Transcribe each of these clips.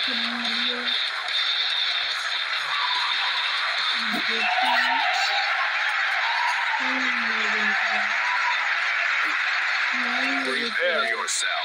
Prepare yourself.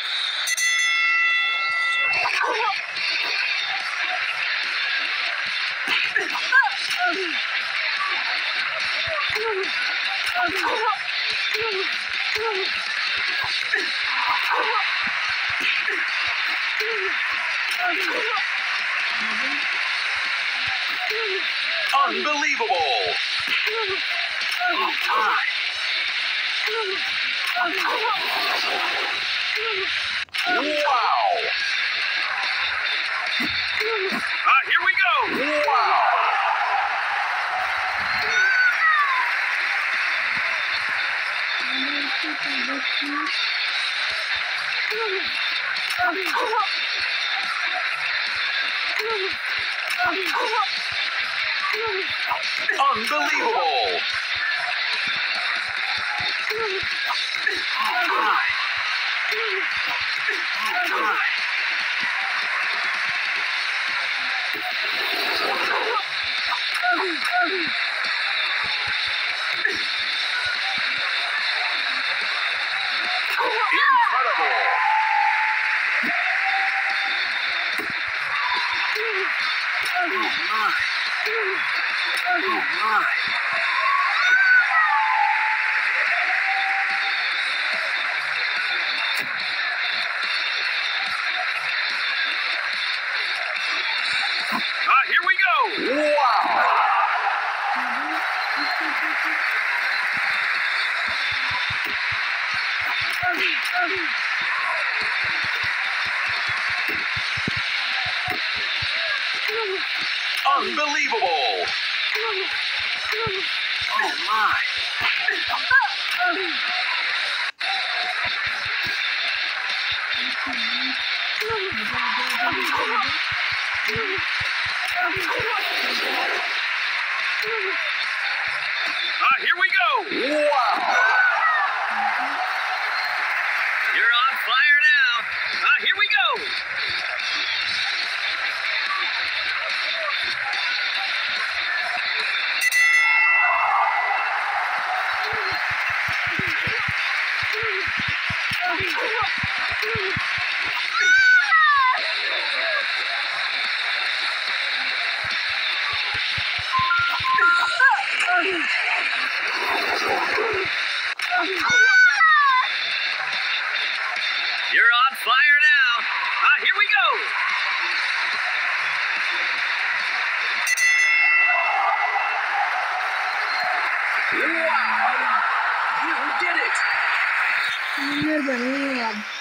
Unbelievable! Wow! Here we go! Wow! Unbelievable! Incredible! Here we go! Wow! Unbelievable! Oh my! Here we go! Wow! You're on fire now. Here we go! You're on fire now. Here we go. Wow! You did it!